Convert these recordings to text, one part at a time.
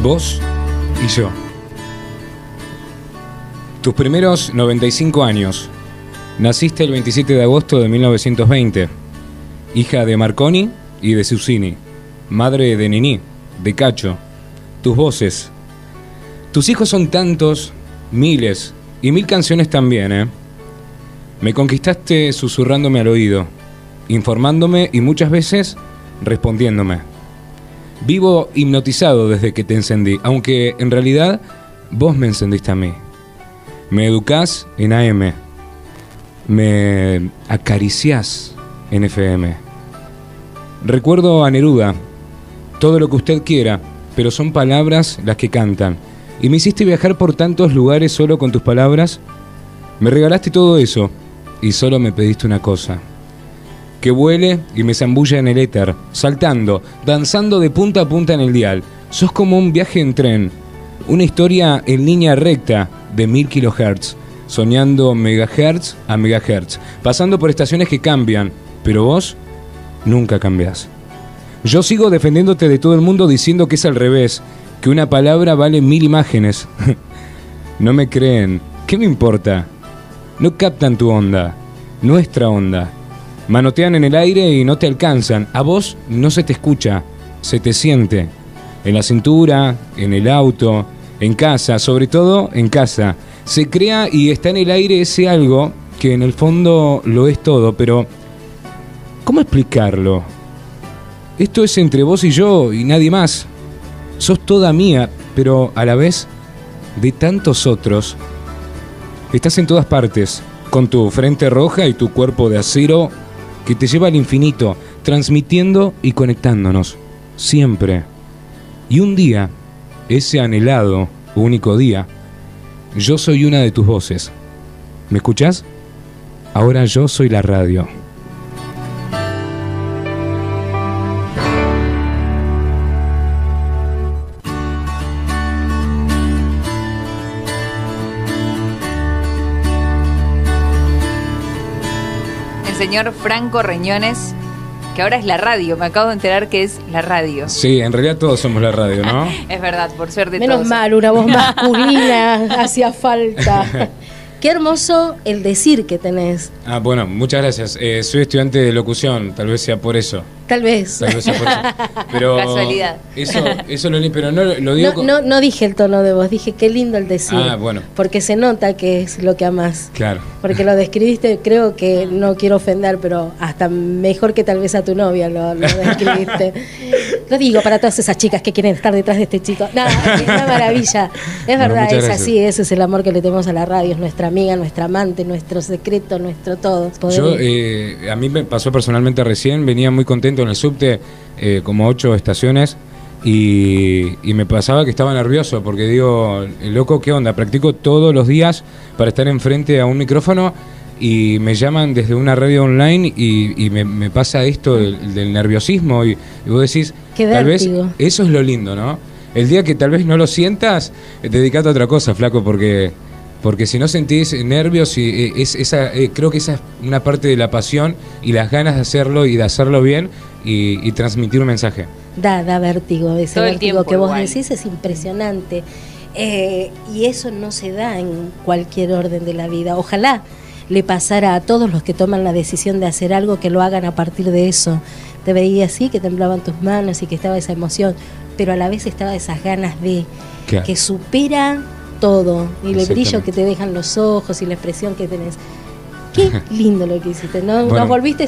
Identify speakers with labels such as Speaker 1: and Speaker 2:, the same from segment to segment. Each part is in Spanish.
Speaker 1: Vos y yo. Tus primeros 95 años. Naciste el 27 de agosto de 1920. Hija de Marconi y de Susini. Madre de Nini, de Cacho. Tus voces. Tus hijos son tantos, miles, y 1000 canciones también, ¿eh? Me conquistaste susurrándome al oído, informándome y muchas veces respondiéndome. Vivo hipnotizado desde que te encendí, aunque en realidad vos me encendiste a mí. Me educás en AM, me acariciás en FM. Recuerdo a Neruda, todo lo que usted quiera, pero son palabras las que cantan. Y me hiciste viajar por tantos lugares solo con tus palabras. Me regalaste todo eso y solo me pediste una cosa: que vuele y me zambulla en el éter, saltando, danzando de punta a punta en el dial. Sos como un viaje en tren, una historia en línea recta de 1000 kilohertz, soñando megahertz a megahertz, pasando por estaciones que cambian, pero vos nunca cambiás. Yo sigo defendiéndote de todo el mundo diciendo que es al revés, que una palabra vale 1000 imágenes. No me creen. ¿Qué me importa? No captan tu onda, nuestra onda. Manotean en el aire y no te alcanzan. A vos no se te escucha, se te siente. En la cintura, en el auto, en casa, sobre todo en casa. Se crea y está en el aire ese algo que en el fondo lo es todo, pero ¿cómo explicarlo? Esto es entre vos y yo y nadie más. Sos toda mía, pero a la vez de tantos otros. Estás en todas partes, con tu frente roja y tu cuerpo de acero que te lleva al infinito, transmitiendo y conectándonos, siempre. Y un día, ese anhelado, único día, yo soy una de tus voces. ¿Me escuchás? Ahora yo soy la radio.
Speaker 2: Señor Franco Reñones, que ahora es la radio. Me acabo de enterar que es la radio.
Speaker 1: Sí, en realidad todos somos la radio, ¿no?
Speaker 2: Es verdad, por suerte.
Speaker 3: Menos
Speaker 2: todos.
Speaker 3: mal, una voz masculina hacía falta. Qué hermoso el decir que tenés.
Speaker 1: Ah, bueno, muchas gracias. Soy estudiante de locución, tal vez sea por eso.
Speaker 3: Tal vez.
Speaker 1: Tal vez sea por eso. Pero
Speaker 2: casualidad.
Speaker 1: Eso pero no lo digo.
Speaker 3: No dije el tono de voz, dije qué lindo el decir.
Speaker 1: Ah, bueno.
Speaker 3: Porque se nota que es lo que amás.
Speaker 1: Claro.
Speaker 3: Porque lo describiste, creo que no quiero ofender, pero hasta mejor que tal vez a tu novia lo describiste. Lo digo para todas esas chicas que quieren estar detrás de este chico. Nada, es una maravilla. Es verdad, es
Speaker 1: gracias.
Speaker 3: así, ese es el amor que le tenemos a la radio, es nuestra amiga, nuestra amante, nuestro secreto, nuestro todo.
Speaker 1: Yo, a mí me pasó personalmente recién, venía muy contento en el subte, como 8 estaciones, y me pasaba que estaba nervioso, porque digo, loco, ¿qué onda? Practico todos los días para estar enfrente a un micrófono, y me llaman desde una radio online, y me pasa esto del nerviosismo, y vos decís,
Speaker 3: qué
Speaker 1: tal vez
Speaker 3: vértigo.
Speaker 1: eso es lo lindo, ¿no? El día que tal vez no lo sientas, dedicate a otra cosa, flaco, porque si no sentís nervios, y creo que esa es una parte de la pasión y las ganas de hacerlo y de hacerlo bien y transmitir un mensaje.
Speaker 3: Da vértigo, ese
Speaker 2: todo el
Speaker 3: vértigo
Speaker 2: tiempo
Speaker 3: que vos
Speaker 2: igual.
Speaker 3: decís es impresionante. Y eso no se da en cualquier orden de la vida. Ojalá le pasara a todos los que toman la decisión de hacer algo, que lo hagan a partir de eso. Te veía así, que temblaban tus manos y que estaba esa emoción, pero a la vez estaba esas ganas de
Speaker 1: Claro.
Speaker 3: que supera todo, y el
Speaker 1: Exactamente.
Speaker 3: brillo que te dejan los ojos y la expresión que tenés. Qué lindo lo que hiciste, ¿no?
Speaker 1: Bueno.
Speaker 3: Nos volviste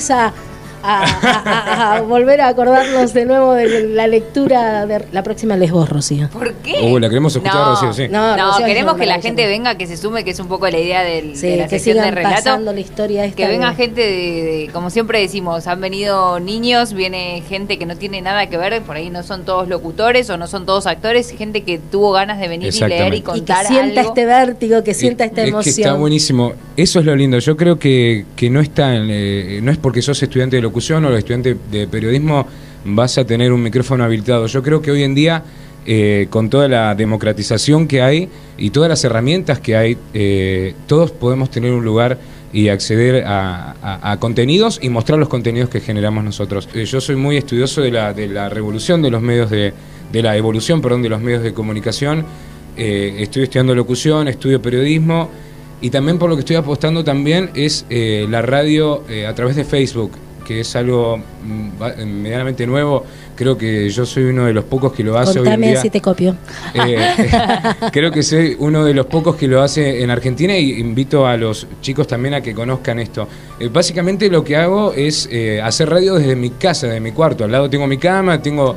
Speaker 3: a volver a acordarnos de nuevo de la lectura de la próxima lees vos, Rocío.
Speaker 2: ¿Por qué?
Speaker 1: La queremos escuchar,
Speaker 2: No.
Speaker 1: Rocío, sí.
Speaker 3: No,
Speaker 2: No,
Speaker 3: Rocío,
Speaker 2: queremos
Speaker 3: es
Speaker 2: que la
Speaker 3: una
Speaker 2: gente
Speaker 3: maravilla.
Speaker 2: venga, que se sume, que es un poco la idea de
Speaker 3: Sí,
Speaker 2: la
Speaker 3: que
Speaker 2: sección de
Speaker 3: sigan
Speaker 2: relato.
Speaker 3: pasando la historia esta
Speaker 2: Que venga
Speaker 3: de-
Speaker 2: gente como siempre decimos, han venido niños, viene gente que no tiene nada que ver, por ahí no son todos locutores o no son todos actores, gente que tuvo ganas de venir y leer y
Speaker 1: Exactamente.
Speaker 3: y que
Speaker 2: contar
Speaker 3: sienta
Speaker 2: algo.
Speaker 3: este vértigo, que sienta esta
Speaker 1: Es
Speaker 3: emoción.
Speaker 1: que está buenísimo. Eso es lo lindo. Yo creo que no está no es porque sos estudiante de locución o estudiante de periodismo vas a tener un micrófono habilitado. Yo creo que hoy en día, con toda la democratización que hay y todas las herramientas que hay, todos podemos tener un lugar y acceder a contenidos y mostrar los contenidos que generamos nosotros. Yo soy muy estudioso de la revolución de los medios de la evolución, perdón, de los medios de comunicación. Estoy estudiando locución, estudio periodismo, y también por lo que estoy apostando también es la radio a través de Facebook, que es algo medianamente nuevo. Creo que yo soy uno de los pocos que lo hace hoy en día.
Speaker 3: Si te copio.
Speaker 1: Creo que soy uno de los pocos que lo hace en Argentina, y invito a los chicos también a que conozcan esto. Básicamente lo que hago es hacer radio desde mi casa, desde mi cuarto. Al lado tengo mi cama, tengo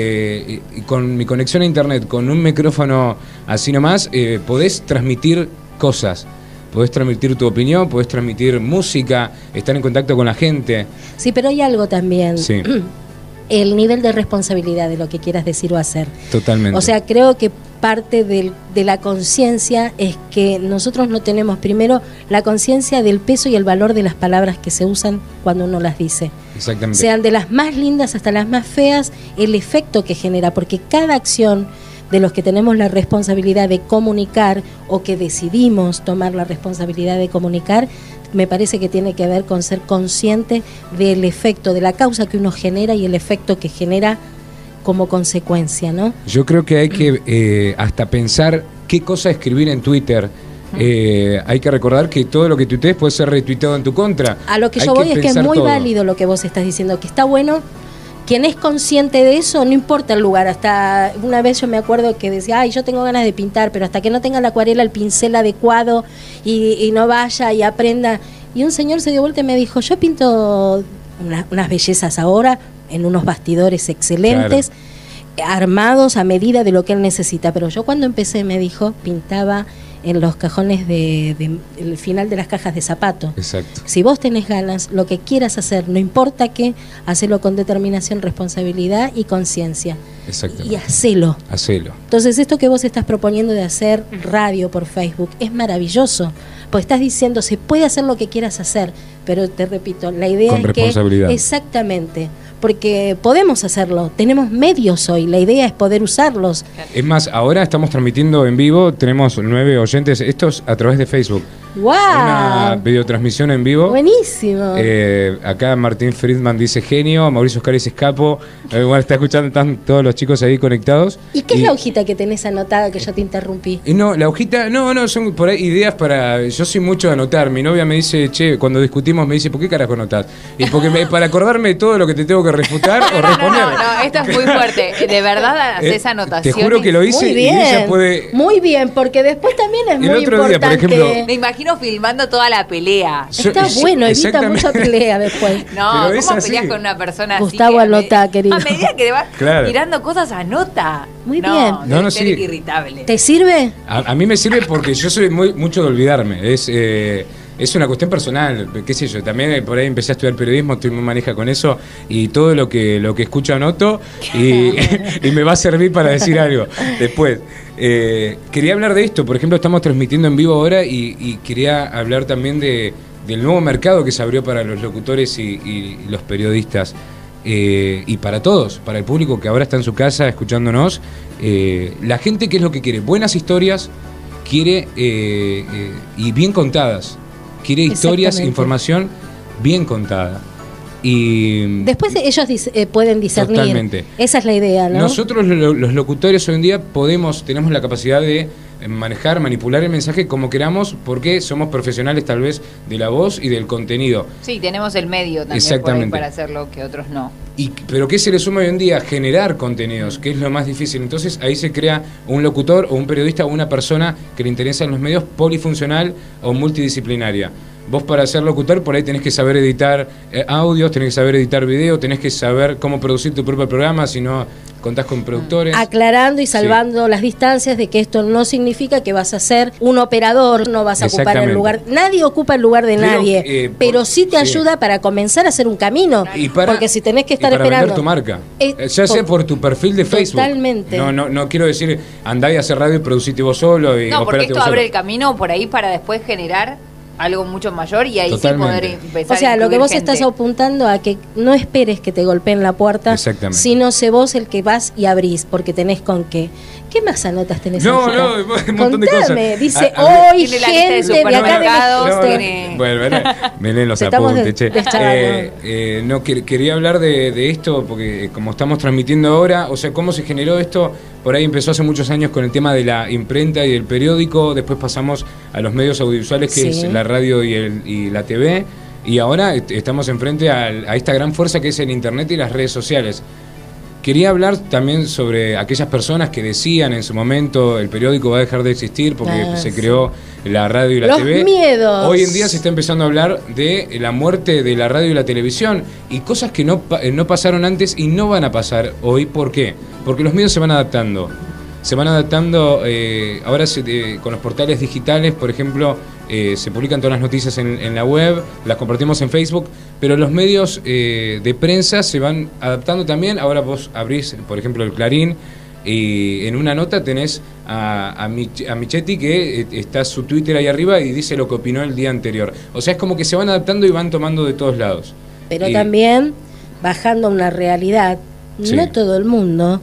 Speaker 1: con mi conexión a internet, con un micrófono así nomás, podés transmitir cosas. Podés transmitir tu opinión, podés transmitir música, estar en contacto con la gente.
Speaker 3: Sí, pero hay algo también.
Speaker 1: Sí.
Speaker 3: El nivel de responsabilidad de lo que quieras decir o hacer.
Speaker 1: Totalmente.
Speaker 3: O sea, creo que parte de la conciencia es que nosotros no tenemos primero la conciencia del peso y el valor de las palabras que se usan cuando uno las dice.
Speaker 1: Exactamente.
Speaker 3: Sean de las más lindas hasta las más feas, el efecto que genera, porque cada acción de los que tenemos la responsabilidad de comunicar o que decidimos tomar la responsabilidad de comunicar, me parece que tiene que ver con ser consciente del efecto, de la causa que uno genera y el efecto que genera como consecuencia, ¿no?
Speaker 1: Yo creo que hay que hasta pensar qué cosa escribir en Twitter. Hay que recordar que todo lo que tuitees puede ser retuiteado en tu contra.
Speaker 3: A lo que yo voy es que es muy válido lo que vos estás diciendo, que está bueno. Quien es consciente de eso, no importa el lugar. Hasta una vez yo me acuerdo que decía, ay, yo tengo ganas de pintar, pero hasta que no tenga la acuarela, el pincel adecuado y no vaya y aprenda. Y un señor se dio vuelta y me dijo, yo pinto unas bellezas ahora en unos bastidores excelentes, claro, armados a medida de lo que él necesita. Pero yo cuando empecé, me dijo, pintaba en los cajones el final de las cajas de zapato.
Speaker 1: Exacto.
Speaker 3: Si vos tenés ganas, lo que quieras hacer, no importa qué, hacelo con determinación, responsabilidad y conciencia.
Speaker 1: Exactamente.
Speaker 3: Y hacelo.
Speaker 1: Hacelo.
Speaker 3: Entonces, esto que vos estás proponiendo de hacer radio por Facebook es maravilloso, porque estás diciendo, se puede hacer lo que quieras hacer, pero te repito, la idea
Speaker 1: con
Speaker 3: es
Speaker 1: responsabilidad.
Speaker 3: Que exactamente, porque podemos hacerlo, tenemos medios hoy, la idea es poder usarlos.
Speaker 1: Es más, ahora estamos transmitiendo en vivo, tenemos 9 oyentes, estos a través de Facebook.
Speaker 3: ¡Wow!
Speaker 1: Una videotransmisión en vivo.
Speaker 3: Buenísimo.
Speaker 1: Acá Martín Friedman dice genio, Mauricio Oscar dice escapo. Bueno, está escuchando, están todos los chicos ahí conectados.
Speaker 3: ¿Y qué es la hojita que tenés anotada que yo te interrumpí?
Speaker 1: No, la hojita, no, son por ahí ideas para... Yo soy mucho de anotar. Mi novia me dice, che, cuando discutimos me dice, ¿por qué carajo anotás? Y porque para acordarme de todo lo que te tengo que refutar o responder.
Speaker 2: No, esto es muy fuerte. De verdad haces anotaciones.
Speaker 1: Te juro que lo hice y ella puede...
Speaker 3: Muy bien, porque después también es muy
Speaker 1: otro
Speaker 3: importante.
Speaker 1: día, por ejemplo,
Speaker 2: me imagino filmando toda la pelea.
Speaker 3: Está bueno, evita mucha pelea después.
Speaker 2: No, ¿cómo peleas con una persona así?
Speaker 3: Gustavo, anota, querido.
Speaker 2: A medida que te vas tirando cosas, anota.
Speaker 3: Muy bien.
Speaker 2: No, ser irritable.
Speaker 3: ¿Te sirve?
Speaker 1: A mí me sirve porque yo soy mucho de olvidarme. Es una cuestión personal, qué sé yo. También por ahí empecé a estudiar periodismo, estoy muy manija con eso, y todo lo que escucho anoto y me va a servir para decir algo después. Quería hablar de esto, por ejemplo, estamos transmitiendo en vivo ahora y quería hablar también del nuevo mercado que se abrió para los locutores y los periodistas. Y para todos, para el público que ahora está en su casa escuchándonos, la gente, ¿qué es lo que quiere? Buenas historias, quiere y bien contadas. Quiere historias, información bien contada. Y
Speaker 3: después ellos pueden discernir.
Speaker 1: Totalmente.
Speaker 3: Esa es la idea, ¿no?
Speaker 1: Nosotros los locutores hoy en día tenemos la capacidad de manejar, manipular el mensaje como queramos, porque somos profesionales tal vez de la voz y del contenido.
Speaker 2: Sí, tenemos el medio también por ahí para hacerlo que otros no.
Speaker 1: Pero ¿qué se le suma hoy en día? Generar contenidos, que es lo más difícil. Entonces ahí se crea un locutor o un periodista o una persona que le interesan los medios, polifuncional o multidisciplinaria. Vos para ser locutor por ahí tenés que saber editar audios, tenés que saber editar video, tenés que saber cómo producir tu propio programa, si no contás con productores.
Speaker 3: Aclarando y salvando las distancias de que esto no significa que vas a ser un operador, no vas a ocupar el lugar. Nadie ocupa el lugar de nadie, pero sí te ayuda para comenzar a hacer un camino. Porque si tenés que estar esperando.
Speaker 1: Vender tu marca. Ya sea por tu perfil de Facebook.
Speaker 3: Totalmente.
Speaker 1: No quiero decir andá y hacer radio y producite vos solo.
Speaker 2: No, porque esto abre el camino por ahí para después generar algo mucho mayor y ahí sí poder empezar.
Speaker 3: O sea, lo que vos estás apuntando a que no esperes que te golpeen la puerta, sino sé vos el que vas y abrís, porque tenés con qué. ¿Qué más anotas tenés?
Speaker 1: Un montón de cosas.
Speaker 3: Dice, hoy gente de acá de
Speaker 1: Bueno, me leen los
Speaker 3: Estamos
Speaker 1: apuntes, che. No, quería hablar de esto, porque como estamos transmitiendo ahora, o sea, cómo se generó esto, por ahí empezó hace muchos años con el tema de la imprenta y del periódico, después pasamos a los medios audiovisuales, que es la radio y la TV, y ahora estamos enfrente a esta gran fuerza que es el Internet y las redes sociales. Quería hablar también sobre aquellas personas que decían en su momento el periódico va a dejar de existir porque se creó la radio y la TV.
Speaker 3: Los miedos.
Speaker 1: Hoy en día se está empezando a hablar de la muerte de la radio y la televisión y cosas que no pasaron antes y no van a pasar hoy. ¿Por qué? Porque los medios se van adaptando. Se van adaptando, ahora con los portales digitales, por ejemplo, se publican todas las noticias en la web, las compartimos en Facebook, pero los medios de prensa se van adaptando también. Ahora vos abrís, por ejemplo, el Clarín, y en una nota tenés a Michetti, que está su Twitter ahí arriba y dice lo que opinó el día anterior. O sea, es como que se van adaptando y van tomando de todos lados.
Speaker 3: Pero también, bajando a una realidad, no todo el mundo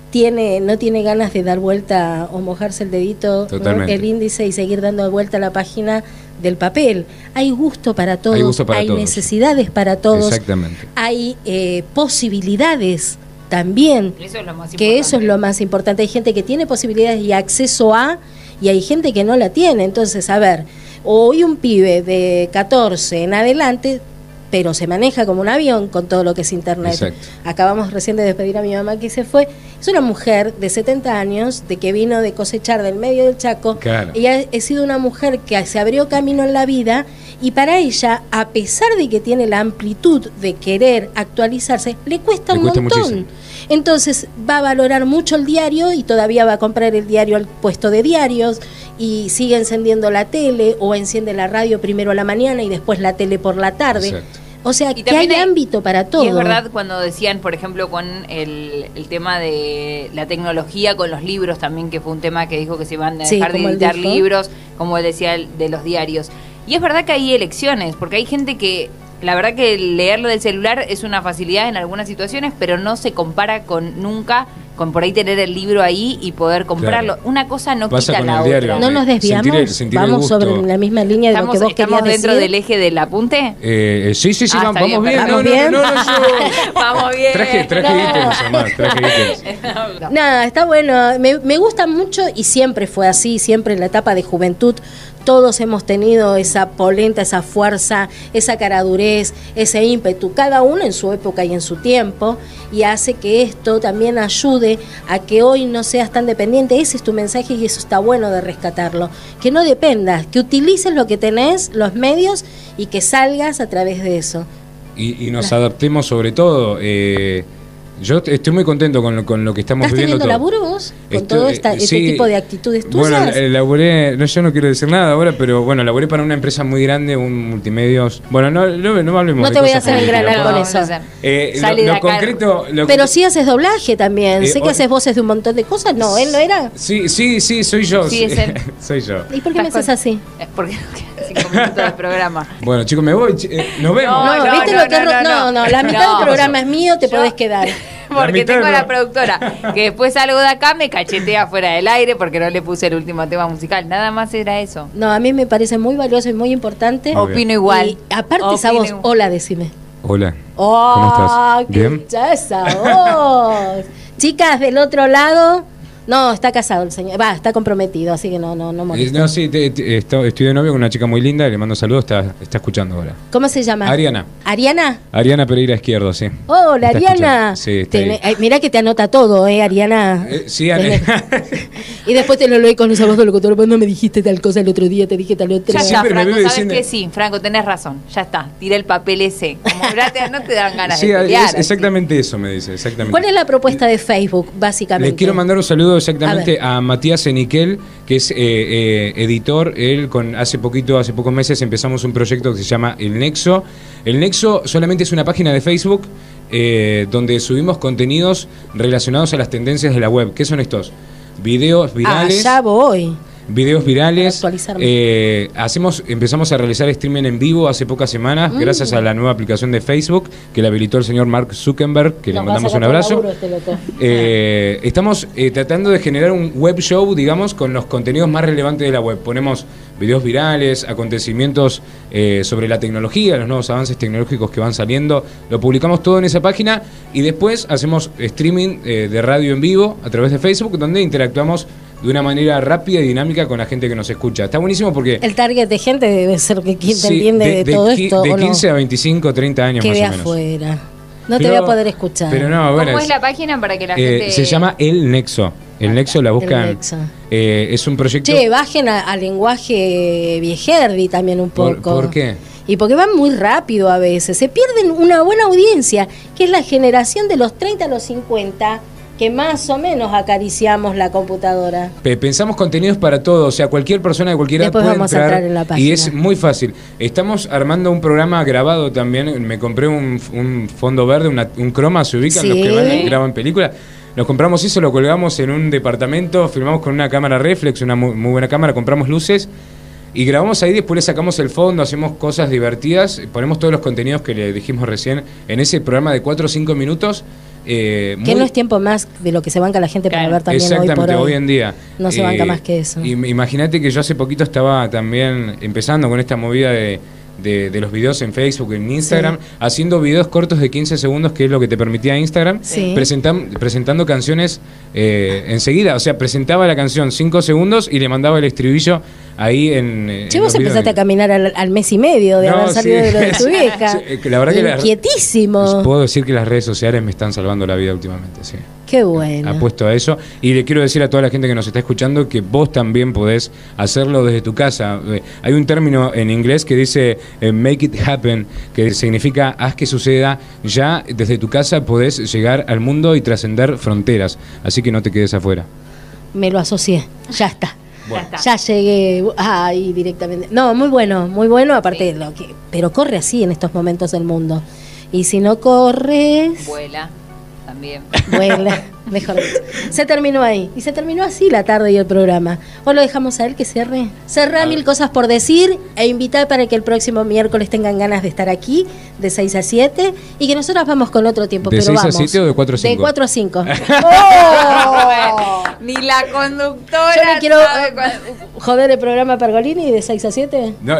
Speaker 3: no tiene ganas de dar vuelta o mojarse el dedito, ¿no? El índice y seguir dando vuelta a la página del papel. Hay gusto para todos, hay necesidades para todos.
Speaker 1: Exactamente.
Speaker 3: Hay posibilidades también,
Speaker 2: eso es lo más
Speaker 3: que eso es lo más importante. Hay gente que tiene posibilidades y acceso a, y hay gente que no la tiene. Entonces, a ver, hoy un pibe de 14 en adelante, pero se maneja como un avión con todo lo que es Internet.
Speaker 1: Exacto.
Speaker 3: Acabamos recién de despedir a mi mamá que se fue. Es una mujer de 70 años, de que vino de cosechar del medio del Chaco.
Speaker 1: Claro.
Speaker 3: Ella ha sido una mujer que se abrió camino en la vida, y para ella, a pesar de que tiene la amplitud de querer actualizarse, le cuesta un montón. Muchísimo. Entonces va a valorar mucho el diario y todavía va a comprar el diario al puesto de diarios, y sigue encendiendo la tele o enciende la radio primero a la mañana y después la tele por la tarde.
Speaker 1: Exacto.
Speaker 3: O sea, que hay ámbito para todo.
Speaker 2: Y es verdad cuando decían, por ejemplo, con el tema de la tecnología, con los libros también, que fue un tema que dijo que se van a dejar de editar libros, como él decía, de los diarios. Y es verdad que hay elecciones, porque hay gente que, la verdad que leerlo del celular es una facilidad en algunas situaciones, pero no se compara nunca con por ahí tener el libro ahí y poder comprarlo. Claro. Una cosa no
Speaker 1: pasa
Speaker 2: quita la otra.
Speaker 1: Diario.
Speaker 3: No nos desviamos,
Speaker 1: sentir
Speaker 3: vamos sobre la misma línea de lo que vos querías decir.
Speaker 2: ¿Estamos dentro del eje del apunte?
Speaker 1: Sí, vamos bien.
Speaker 3: ¿Vamos bien?
Speaker 2: Vamos bien.
Speaker 1: Traje ítems, Omar,
Speaker 3: Nada, está bueno. Me gusta mucho, y siempre fue así, siempre en la etapa de juventud. Todos hemos tenido esa polenta, esa fuerza, esa caradurez, ese ímpetu, cada uno en su época y en su tiempo, y hace que esto también ayude a que hoy no seas tan dependiente. Ese es tu mensaje y eso está bueno de rescatarlo. Que no dependas, que utilices lo que tenés, los medios, y que salgas a través de eso.
Speaker 1: Y nos adaptemos sobre todo. Yo estoy muy contento con lo que estamos viviendo.
Speaker 3: ¿Estás teniendo laburo vos? Con todo este tipo de actitudes tuyas.
Speaker 1: Bueno, laburé, yo no quiero decir nada ahora, pero bueno, laburé para una empresa muy grande, un multimedios. Bueno, no hablemos
Speaker 3: no
Speaker 1: de
Speaker 3: te voy a hacer engranar con eso.
Speaker 1: Lo concreto.
Speaker 3: Pero sí haces doblaje también. Sé que haces voces de un montón de cosas. No, él no era.
Speaker 1: Sí, soy yo.
Speaker 2: Sí, es él.
Speaker 1: Soy yo.
Speaker 3: ¿Y por qué me haces así?
Speaker 2: Es porque nos quedan 5 minutos del programa.
Speaker 1: Bueno, chicos, me voy. Nos vemos.
Speaker 3: No, la mitad del programa es mío, te podés quedar.
Speaker 2: Porque tengo a la productora que después salgo de acá, me cachetea fuera del aire porque no le puse el último tema musical. Nada más era eso.
Speaker 3: No, a mí me parece muy valioso y muy importante.
Speaker 2: Opino igual.
Speaker 3: Y aparte esa voz, hola, decime.
Speaker 1: Hola.
Speaker 3: ¿Cómo estás? ¿Bien? ¿Qué esa voz? Chicas, del otro lado. No, está casado el señor. Está comprometido, así que no molesta.
Speaker 1: No, sí, estoy de novio con una chica muy linda, le mando saludos, está escuchando ahora.
Speaker 3: ¿Cómo se llama?
Speaker 1: Ariana.
Speaker 3: ¿Ariana?
Speaker 1: Ariana Pereira Izquierdo, sí.
Speaker 3: Hola, Ariana.
Speaker 1: Sí,
Speaker 3: mirá que te anota todo, Ariana.
Speaker 1: Sí, Ariana.
Speaker 3: Y después te lo leí con esa voz de locutor. Pues no me dijiste tal cosa el otro día, te dije tal otra.
Speaker 2: Ya, Franco, ¿sabes qué? Sí, Franco, tenés razón. Ya está, tiré el papel ese. Como no te dan ganas de pelear.
Speaker 1: Exactamente eso me dice, exactamente.
Speaker 3: ¿Cuál es la propuesta de Facebook, básicamente?
Speaker 1: Le quiero mandar un saludo exactamente a Matías Eniquel, que es editor. Él hace pocos meses empezamos un proyecto que se llama El Nexo. El Nexo solamente es una página de Facebook donde subimos contenidos relacionados a las tendencias de la web. ¿Qué son estos? Videos virales.
Speaker 3: Ya voy.
Speaker 1: videos virales. Empezamos a realizar streaming en vivo hace pocas semanas, gracias a la nueva aplicación de Facebook que le habilitó el señor Mark Zuckerberg, que le mandamos un abrazo. Estamos tratando de generar un web show, digamos, con los contenidos más relevantes de la web. Ponemos videos virales, acontecimientos sobre la tecnología, los nuevos avances tecnológicos que van saliendo, lo publicamos todo en esa página y después hacemos streaming de radio en vivo a través de Facebook, donde interactuamos de una manera rápida y dinámica con la gente que nos escucha. Está buenísimo porque...
Speaker 3: El target de gente debe ser que quien te entiende de todo esto.
Speaker 1: De 15 a 25, 30 años más o menos.
Speaker 3: Que de afuera. No te voy a poder escuchar.
Speaker 1: Pero no, bueno,
Speaker 2: ¿cómo es la página para que la gente...?
Speaker 1: Se llama El Nexo. El Nexo la buscan. El Nexo. Es un proyecto...
Speaker 3: Che, bajen al lenguaje viejerdi también un poco.
Speaker 1: ¿Por qué?
Speaker 3: Y porque van muy rápido a veces. Se pierden una buena audiencia, que es la generación de los 30 a los 50, que más o menos acariciamos la computadora.
Speaker 1: Pensamos contenidos para todo, o sea, cualquier persona de cualquier edad puede entrar
Speaker 3: en la página.
Speaker 1: Y es muy fácil. Estamos armando un programa grabado también. Me compré un fondo verde, un croma, se ubican los que graban películas. Nos compramos eso, lo colgamos en un departamento, filmamos con una cámara reflex, una muy buena cámara, compramos luces y grabamos ahí, después le sacamos el fondo, hacemos cosas divertidas, ponemos todos los contenidos que le dijimos recién en ese programa de 4 o 5 minutos.
Speaker 3: Que no es tiempo más de lo que se banca la gente para ver también
Speaker 1: exactamente,
Speaker 3: hoy por hoy.
Speaker 1: Hoy en día.
Speaker 3: No se banca más que eso.
Speaker 1: Imagínate que yo hace poquito estaba también empezando con esta movida de los videos en Facebook, en Instagram, haciendo videos cortos de 15 segundos, que es lo que te permitía Instagram, presentando canciones enseguida. O sea, presentaba la canción 5 segundos y le mandaba el estribillo ahí en...
Speaker 3: Che, vos empezaste a caminar al mes y medio de haber salido de lo de tu vieja.
Speaker 1: La verdad que
Speaker 3: inquietísimo.
Speaker 1: Puedo decir que las redes sociales me están salvando la vida últimamente, sí.
Speaker 3: Qué bueno.
Speaker 1: Apuesto a eso. Y le quiero decir a toda la gente que nos está escuchando que vos también podés hacerlo desde tu casa. Hay un término en inglés que dice make it happen, que significa haz que suceda. Ya desde tu casa podés llegar al mundo y trascender fronteras. Así que no te quedes afuera.
Speaker 3: Me lo asocié. Ya está.
Speaker 1: Bueno.
Speaker 3: Ya llegué ahí directamente. No, muy bueno, aparte de lo que... Pero corre así en estos momentos del mundo. Y si no corres...
Speaker 2: Vuela. También.
Speaker 3: Vuela, mejor dicho. Se terminó ahí. Y se terminó así la tarde y el programa. ¿O lo dejamos a él que cierre? Cerrá Mil Cosas por Decir e invitar para que el próximo miércoles tengan ganas de estar aquí, de 6 a 7, y que nosotros vamos con otro tiempo.
Speaker 1: ¿De
Speaker 3: pero
Speaker 1: 6
Speaker 3: vamos.
Speaker 1: a 7 o de 4 a 5?
Speaker 3: De 4 a 5.
Speaker 2: ¡Oh! Ni la conductora.
Speaker 3: Yo le quiero joder el programa a Pergolini de 6 a 7.
Speaker 1: No,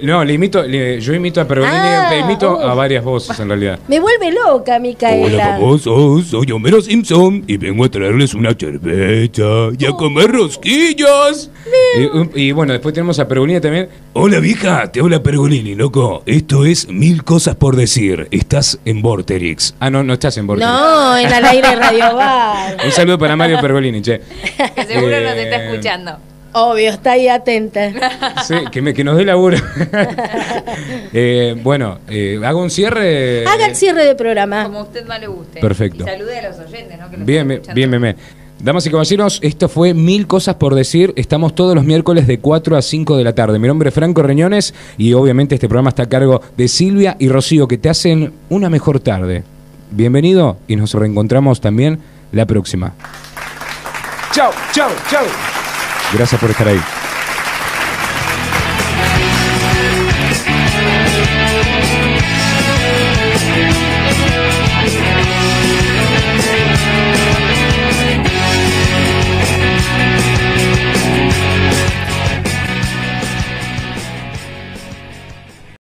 Speaker 1: yo imito a Pergolini, imito a varias voces en realidad.
Speaker 3: Me vuelve loca, Micaela.
Speaker 4: Hola, famosos, soy Homero Simpson y vengo a traerles una cerveza y a comer rosquillas.
Speaker 1: Y bueno, después tenemos a Pergolini también.
Speaker 4: Hola vieja, te habla Pergolini, loco. Esto es Mil Cosas por Decir. Estás en Vorterix.
Speaker 1: Ah, no estás en Vorterix.
Speaker 3: No, en Al Aire Radio Bar.
Speaker 1: Un saludo para Mario Pergolini, che.
Speaker 2: Que seguro nos está escuchando.
Speaker 3: Obvio, está ahí atenta.
Speaker 1: Sí, que nos dé laburo. Bueno, hago un cierre.
Speaker 3: Haga el cierre de programa.
Speaker 2: Como a usted más le guste.
Speaker 1: Perfecto.
Speaker 2: Y salude a los oyentes, ¿no? Que
Speaker 1: Bien. Damas y caballeros, esto fue Mil Cosas por Decir. Estamos todos los miércoles de 4 a 5 de la tarde. Mi nombre es Franco Reñones y obviamente este programa está a cargo de Silvia y Rocío, que te hacen una mejor tarde. Bienvenido y nos reencontramos también la próxima. Chau. Gracias por estar ahí.